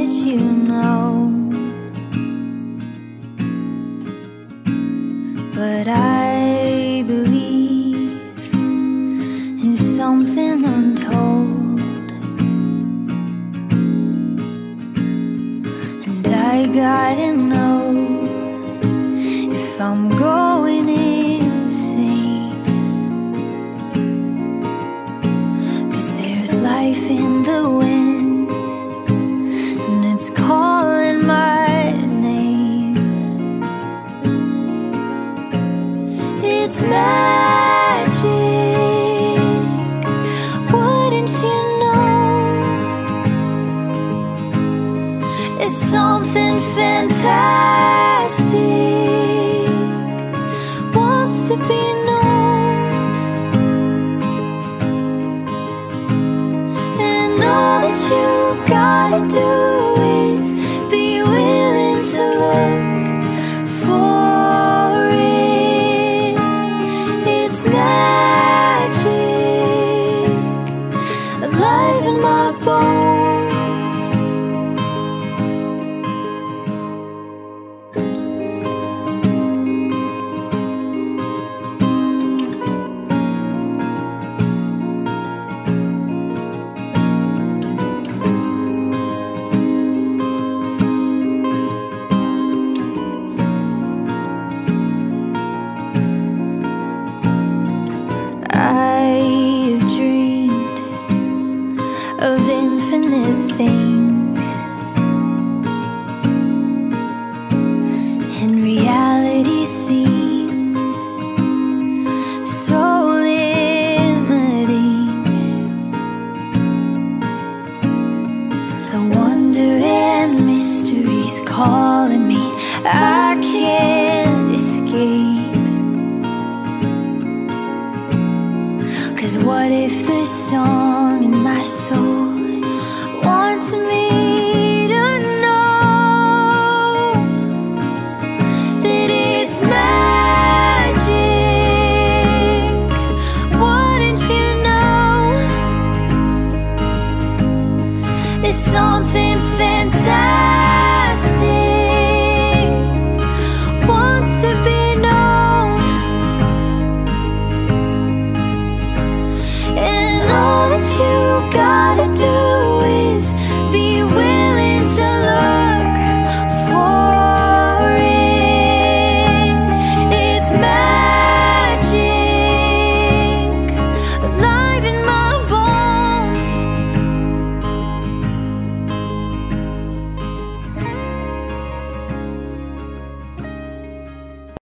that you know, but I believe in something untold, and I gotta know if I'm going insane, 'cause there's life in the wind, and it's calling my name. It's magic, wouldn't you know? It's something fantastic, wants to be known, and all that you gotta do is be willing to look for it. It's magic, alive in my bones. I've dreamed of infinite things, and reality seems so limiting. The wonder and mystery's calling me, I can't escape. 'Cause what if the